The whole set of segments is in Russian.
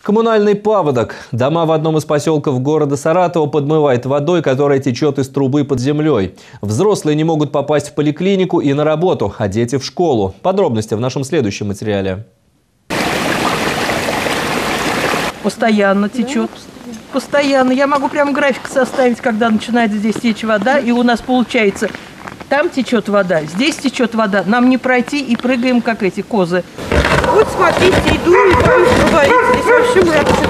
Коммунальный паводок. Дома в одном из поселков города Саратова подмывает водой, которая течет из трубы под землей. Взрослые не могут попасть в поликлинику и на работу, а дети в школу. Подробности в нашем следующем материале. Постоянно течет. Постоянно. Я могу прям график составить, когда начинает здесь течь вода. И у нас получается, там течет вода, здесь течет вода. Нам не пройти и прыгаем, как эти козы. Вот смотрите, иду и боюсь говорить. Здесь вообще мрачно.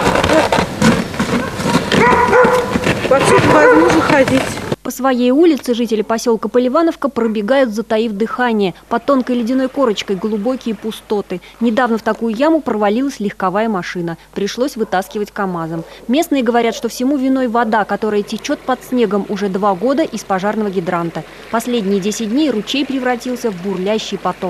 Вообще невозможно ходить. По своей улице жители поселка Поливановка пробегают, затаив дыхание. Под тонкой ледяной корочкой глубокие пустоты. Недавно в такую яму провалилась легковая машина. Пришлось вытаскивать КАМАЗом. Местные говорят, что всему виной вода, которая течет под снегом уже 2 года из пожарного гидранта. Последние 10 дней ручей превратился в бурлящий поток.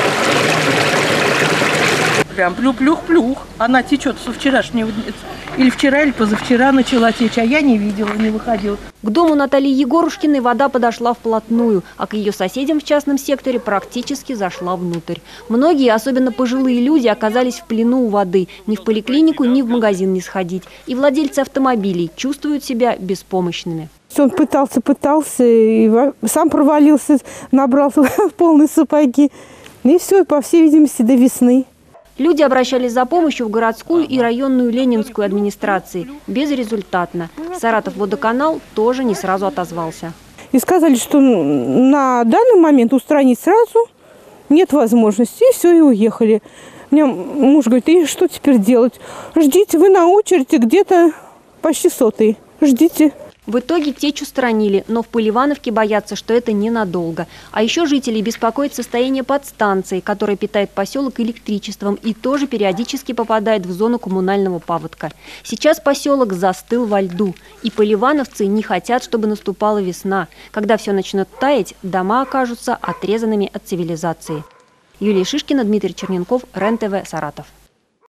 Прям плюх-плюх-плюх. Она течет со вчерашнего дня. Или вчера, или позавчера начала течь, а я не видела, не выходила. К дому Натальи Егорушкиной вода подошла вплотную, а к ее соседям в частном секторе практически зашла внутрь. Многие, особенно пожилые люди, оказались в плену у воды. Ни в поликлинику, ни в магазин не сходить. И владельцы автомобилей чувствуют себя беспомощными. Он пытался, и сам провалился, набрал полные сапоги. И все, по всей видимости, до весны. Люди обращались за помощью в городскую и районную Ленинскую администрации. Безрезультатно. Саратовводоканал тоже не сразу отозвался. И сказали, что на данный момент устранить сразу нет возможности. И все, и уехали. У меня муж говорит, и что теперь делать? Ждите, вы на очереди где-то почти 100-й. Ждите. В итоге течь устранили, но в Поливановке боятся, что это ненадолго. А еще жителей беспокоит состояние подстанции, которая питает поселок электричеством и тоже периодически попадает в зону коммунального паводка. Сейчас поселок застыл во льду, и поливановцы не хотят, чтобы наступала весна. Когда все начнет таять, дома окажутся отрезанными от цивилизации. Юлия Шишкина, Дмитрий Черненков, РЕН-ТВ, Саратов.